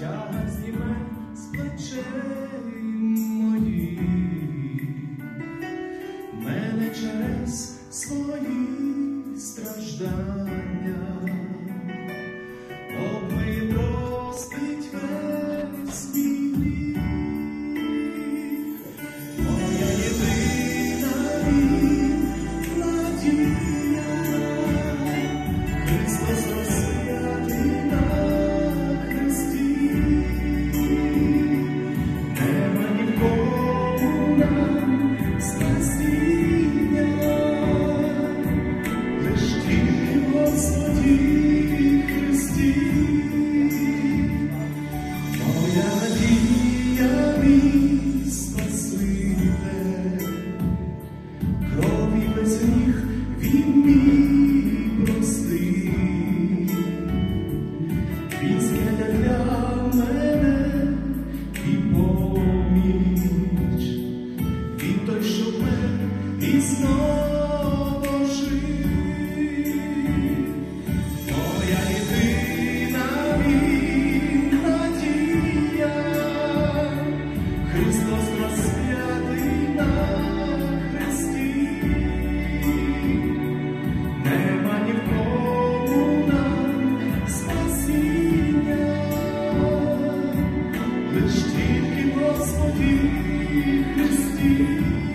тягар зніме з плечей моїх, мене через свої страждання обмиє, простить весь мій гріх. Моя єдина надія, Христос розп'ятий на хресті. Нема ні в кому нам спасіння, лиш тільки в Господі Христі. Моя надія, мій Спаситель, крові без гріх Він мій простив. Він згляне для мене і поміч, Він той, що вмер і знову жив. Моя єдина надія, Христос розп'ятий на хресті. Нема ні в кому нам спасіння, лиш тільки в Господі Христі.